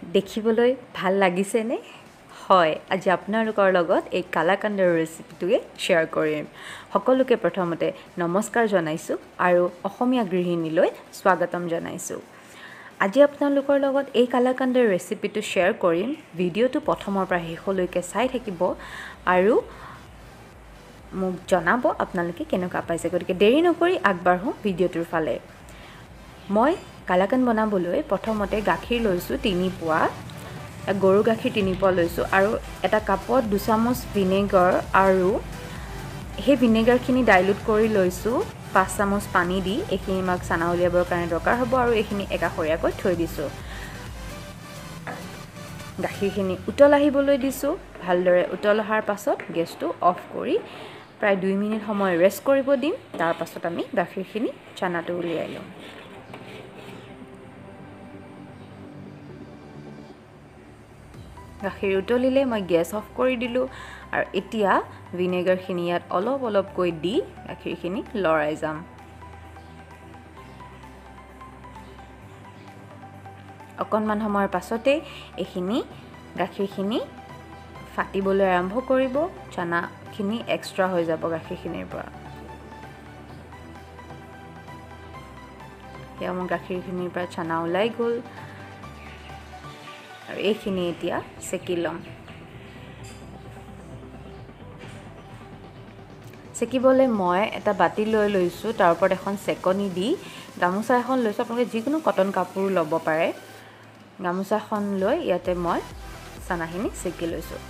দেখিবলৈ ভাল লাগিছেনে? হয়, আজি আপোনালোকৰ লগত এই কালাকান্দৰ ৰেচিপিটোৱে শ্বেয়াৰ কৰিম। সকলোকে প্ৰথমতে নমস্কাৰ জনাইছোঁ আৰু অসমীয়া গৃহিণীলৈ স্বাগতম জনাইছোঁ। আজি আপোনালোকৰ লগত এই কালাকান্দৰ ৰেচিপিটো শ্বেয়াৰ কৰিম। ভিডিঅ'টো প্ৰথমৰ পৰা শেষলৈকে চাই থাকিব আৰু মোক জনাব আপোনালোকে কেনেকুৱা পাইছে। গতিকে দেৰি নকৰি আগবাঢ়োঁ ভিডিঅ'টোৰ ফালে। মই কালাকান্দ বনাবলৈ প্ৰথমতে গাখীৰ লৈছোঁ 3 পোৱা, গৰু গাখীৰ 3 পোৱা লৈছোঁ আৰু এটা কাপত 2 চামুচ ভিনেগাৰ আৰু সেই ভিনেগাৰখিনি ডাইলুট কৰি লৈছোঁ 5 চামুচ পানী দি। এইখিনি আমাক চানা উলিয়াবৰ কাৰণে দৰকাৰ হ'ব আৰু এইখিনি একাষৰীয়াকৈ থৈ দিছোঁ। গাখীৰখিনি উতল আহিবলৈ দিছোঁ। ভালদৰে উতল অহাৰ পাছত গেছটো অফ কৰি প্ৰায় 2 মিনিট সময় ৰেষ্ট কৰিব দিম। তাৰ পাছত আমি গাখীৰখিনি চানাটো উলিয়াই ল'ম। গাখীৰ উতলিলে মই গেছ অফ কৰি দিলোঁ আৰু এতিয়া ভিনেগাৰখিনি ইয়াত অলপ অলপকৈ দি গাখীৰখিনি লৰাই যাম। অকণমান সময়ৰ পাছতে এইখিনি গাখীৰখিনি ফাটিবলৈ আৰম্ভ কৰিব। চানাখিনি এক্সট্ৰা হৈ যাব গাখীৰখিনিৰ পৰা। এতিয়া মোৰ গাখীৰখিনিৰ পৰা চানা ওলাই গ'ল আৰু এইখিনি এতিয়া চেকি ল'ম। চেকিবলৈ মই এটা বাতি লৈ লৈছোঁ, তাৰ ওপৰত এখন চেকনি দি গামোচা এখন লৈছোঁ। আপোনালোকে যিকোনো কটন কাপোৰ ল'ব পাৰে। গামোচা এখন লৈ ইয়াতে মই চানাখিনি চেকি লৈছোঁ।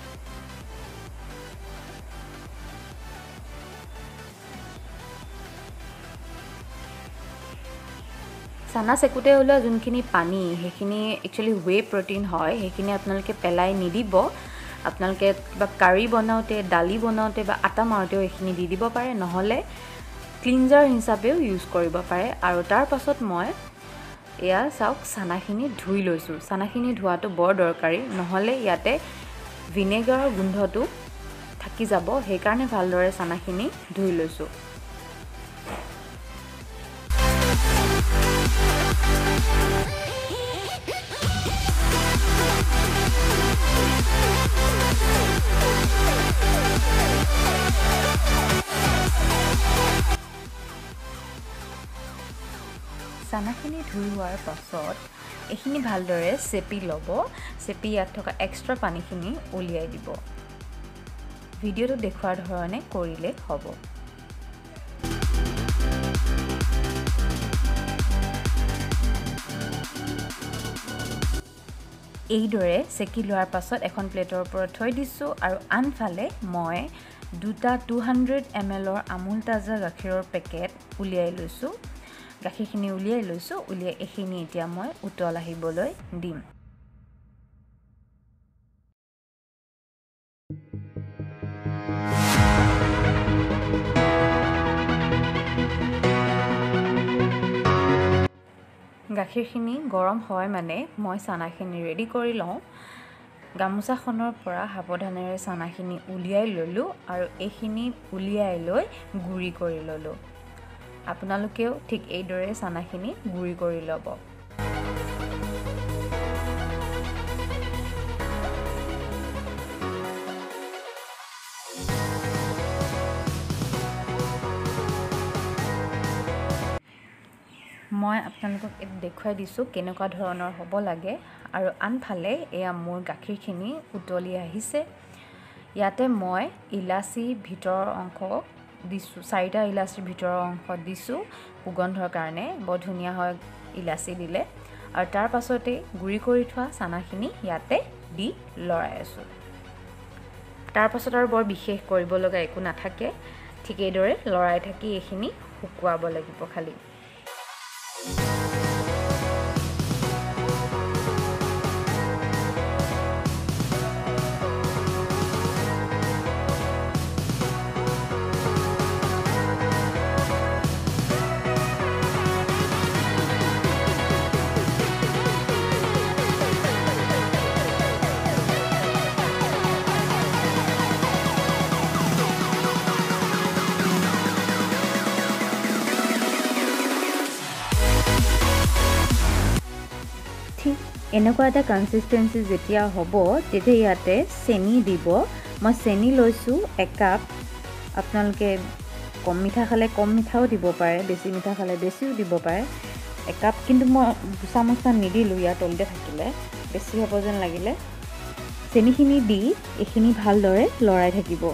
চানা চেকোতে ওলোৱা যোনখিনি পানী, সেইখিনি একচুৱেলি ৱে প্ৰটিন হয়। সেইখিনি আপোনালোকে পেলাই নিদিব। আপোনালোকে কিবা কাৰী বনাওঁতে, দালি বনাওঁতে বা আটা মাৰোঁতেও এইখিনি দি দিব পাৰে, নহ'লে ক্লিনজাৰ হিচাপেও ইউজ কৰিব পাৰে। আৰু তাৰ পাছত মই এয়া চাওক চানাখিনি ধুই লৈছোঁ। চানাখিনি ধোৱাটো বৰ দৰকাৰী, নহ'লে ইয়াতে ভিনেগাৰৰ গোন্ধটো থাকি যাব। সেইকাৰণে ভালদৰে চানাখিনি ধুই লৈছোঁ। চানাখিনি ধুই হোৱাৰ পাছত এইখিনি ভালদৰে চেপি ল'ব। চেপি ইয়াত থকা এক্সট্ৰা পানীখিনি উলিয়াই দিব। ভিডিঅ'টো দেখুৱাৰ ধৰণে কৰিলে হ'ব। এইদৰে চেকি লোৱাৰ পাছত এখন প্লেটৰ ওপৰত থৈ দিছোঁ আৰু আনফালে মই 2টা 200 ml আমুল তাজা গাখীৰৰ পেকেট উলিয়াই লৈছোঁ। গাখীৰখিনি উলিয়াই লৈছোঁ। উলিয়াই এইখিনি এতিয়া মই উতল আহিবলৈ দিম। গাখীৰখিনি গৰম হয় মানে মই চানাখিনি ৰেডি কৰি লওঁ। গামোচাখনৰ পৰা সাৱধানেৰে চানাখিনি উলিয়াই ল'লোঁ আৰু এইখিনি উলিয়াই লৈ গুড়ি কৰি ল'লোঁ। আপোনালোকেও ঠিক এইদৰে চানাখিনি গুড়ি কৰি ল'ব। মই আপোনালোকক দেখুৱাই দিছোঁ কেনেকুৱা ধৰণৰ হ'ব লাগে। আৰু আনফালে এয়া মোৰ গাখীৰখিনি উতলি আহিছে। ইয়াতে মই ইলাচি ভিতৰৰ অংশ দিছোঁ, 4টা ইলাচিৰ ভিতৰৰ অংশ দিছোঁ সুগন্ধৰ কাৰণে। বৰ ধুনীয়া হয় ইলাচি দিলে। আৰু তাৰ পাছতে গুড়ি কৰি থোৱা চানাখিনি ইয়াতে দি লৰাই আছোঁ। তাৰ পাছত আৰু বৰ বিশেষ কৰিব লগা একো নাথাকে। ঠিক এইদৰে লৰাই থাকি এইখিনি শুকুৱাব লাগিব খালি। এনেকুৱা এটা কনসিস্টেন্সি যেতিয়া হ'ব তেতিয়া ইয়াতে চেনি দিব মই চেনি লৈছোঁ 1 কাপ আপোনালোকে কম মিঠা খালে কম মিঠাও দিব পাৰে বেছি মিঠা খালে বেছিও দিব পাৰে 1 কাপ কিন্তু মই চামুচমান নিদিলোঁ ইয়াত তলতে থাকিলে বেছি হ'ব যেন লাগিলে চেনিখিনি দি এইখিনি ভালদৰে লৰাই থাকিব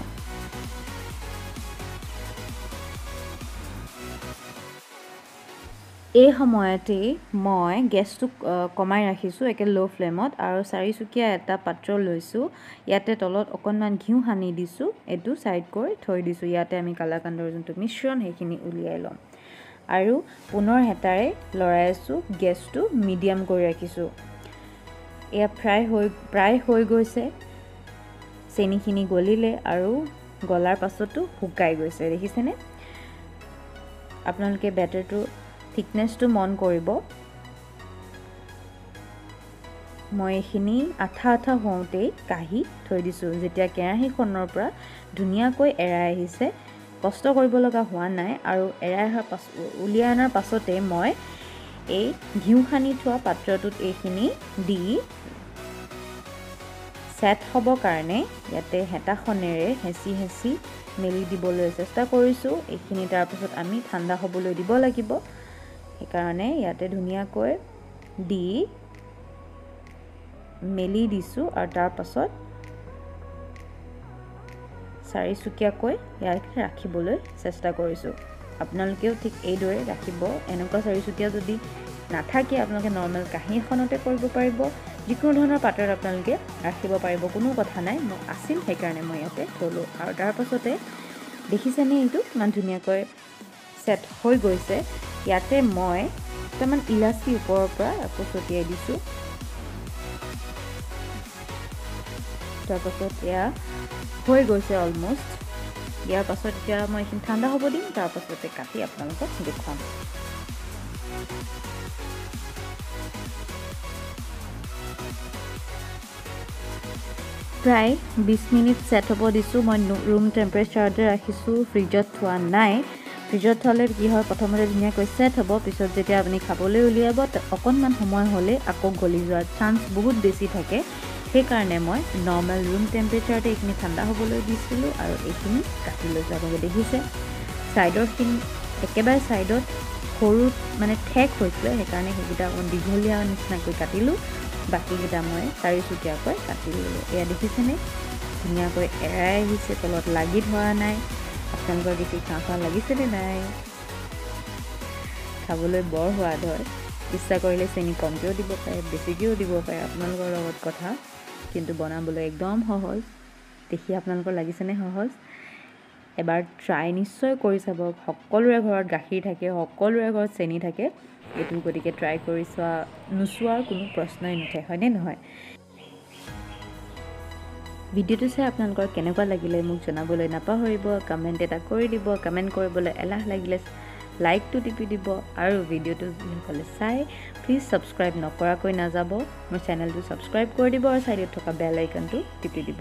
এই সময়তে মই গেছটো কমাই ৰাখিছোঁ একে লো ফ্লেমত আৰু চাৰিচুকীয়া এটা পাত্ৰ লৈছোঁ ইয়াতে তলত অকণমান ঘিউ সানি দিছোঁ এটো সাইড কৰি থৈ দিছোঁ ইয়াতে আমি কালাকান্দৰ যোনটো মিশ্ৰণ সেইখিনি উলিয়াই লম আৰু পুনৰ হেতাৰে লৰাই আছোঁ গেছটো মিডিয়াম কৰি ৰাখিছোঁ এয়া প্ৰায় হৈ গৈছে চেনিখিনি গলিলে আৰু গলাৰ পাছতো শুকাই গৈছে দেখিছেনে আপোনালোকে বেটাৰটো থিকনেসটো মন কৰিব মই এখিনি আঠা হওঁতে কাহি থৈ দিছোঁ যেতিয়া কেৰাহীখনৰ পৰা ধুনীয়াকৈ এৰাই আহিছে কষ্ট কৰিব লগা হোৱা নাই আৰু এৰাই অহাৰ পাছত উলিয়াই অনাৰ পাছতে মই এই ঘিউ সানি থোৱা পাত্ৰটোত এইখিনি দি সেট হ'ব কাৰণে ইয়াতে হেতাখনেৰে হেঁচি মেলি দিবলৈ চেষ্টা কৰিছোঁ এইখিনি তাৰ পাছত আমি ঠাণ্ডা হ'বলৈ দিব লাগিব সেইকাৰণে ইয়াতে ধুনীয়াকৈ দি মেলি দিছোঁ আৰু তাৰ পাছত চাৰিচুকীয়াকৈ ইয়াক ৰাখিবলৈ চেষ্টা কৰিছোঁ আপোনালোকেও ঠিক এইদৰে ৰাখিব এনেকুৱা চাৰিচুকীয়া যদি নাথাকে আপোনালোকে নৰ্মেল কাঁহী এখনতে কৰিব পাৰিব যিকোনো ধৰণৰ পাত্ৰত আপোনালোকে ৰাখিব পাৰিব কোনো কথা নাই মই আছিল সেইকাৰণে মই ইয়াতে থলোঁ আৰু তাৰ পাছতে দেখিছেনে এইটো ইমান ধুনীয়াকৈ সেট হৈ গৈছে ইয়াতে মই দুটামান ইলাচি ওপৰৰ পৰা আকৌ ছটিয়াই দিছোঁ তাৰ পাছত এয়া হৈ গৈছে অলমোষ্ট ইয়াৰ পাছত এতিয়া মই এইখিনি ঠাণ্ডা হ'ব দিম তাৰ পাছতে কাটি আপোনালোকক দেখুৱাম প্ৰায় 20 মিনিট সেট হ'ব দিছোঁ মই ৰুম টেম্পাৰেচাৰতে ৰাখিছোঁ ফ্ৰিজত থোৱা নাই ফ্ৰিজত থলে কি হয় প্ৰথমতে ধুনীয়াকৈ সেট হ'ব পিছত যেতিয়া আপুনি খাবলৈ উলিয়াব অকণমান সময় হ'লে আকৌ গলি যোৱাৰ চান্স বহুত বেছি থাকে সেইকাৰণে মই নৰ্মেল ৰুম টেম্পাৰেচাৰতে এইখিনি ঠাণ্ডা হ'বলৈ দিছিলোঁ আৰু এইখিনি কাটি লৈছোঁ আপোনালোকে দেখিছে সাইডৰখিনি একেবাৰে সাইডত সৰু মানে ঠেক হৈছিলে সেইকাৰণে সেইকেইটা অকণ দীঘলীয়া নিচিনাকৈ কাটিলোঁ বাকিকেইটা মই চাৰিচুকীয়াকৈ কাটি ল'লোঁ এয়া দেখিছেনে ধুনীয়াকৈ এৰাই আহিছে তলত লাগি ধৰা নাই আপোনালোকৰ দেখি খাওঁ লাগিছেনে নাই খাবলৈ বৰ সোৱাদ হয় ইচ্ছা কৰিলে চেনি কমকৈও দিব পাৰে বেছিকৈও দিব পাৰে আপোনালোকৰ লগত কথা কিন্তু বনাবলৈ একদম সহজ দেখি আপোনালোকৰ লাগিছেনে সহজ এবাৰ ট্ৰাই নিশ্চয় কৰি চাব সকলোৰে ঘৰত গাখীৰ থাকে সকলোৰে ঘৰত চেনি থাকে এইটো গতিকে ট্ৰাই কৰি নোচোৱাৰ কোনো প্ৰশ্নই নুঠে হয়নে নহয় ভিডিঅ'টো চাই আপোনালোকৰ কেনেকুৱা লাগিলে মোক জনাবলৈ নাপাহৰিব কমেণ্ট এটা কৰি দিব কমেণ্ট কৰিবলৈ এলাহ লাগিলে লাইকটো টিপি দিব আৰু ভিডিঅ'টো যিসকলে চাই প্লিজ সাবস্ক্ৰাইব নকৰাকৈ নাযাব মোৰ চেনেলটো সাবস্ক্ৰাইব কৰি দিব আৰু সাইডত থকা বেল আইকনটো টিপি দিব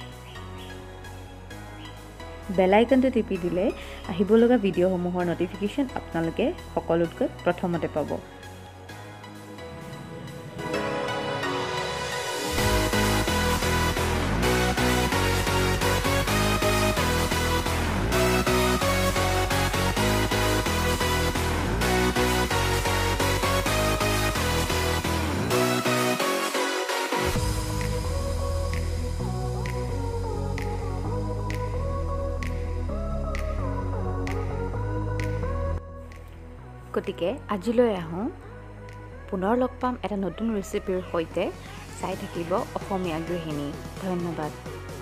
বেল আইকনটো টিপি দিলে আহিব লগা ভিডিঅ'সমূহৰ নটিফিকেশ্যন আপোনালোকে সকলোতকৈ প্ৰথমতে পাব গতিকে আজিলৈ আহোঁ পুনৰ লগ পাম এটা নতুন ৰেচিপিৰ সৈতে চাই থাকিব অসমীয়া গৃহিণী ধন্যবাদ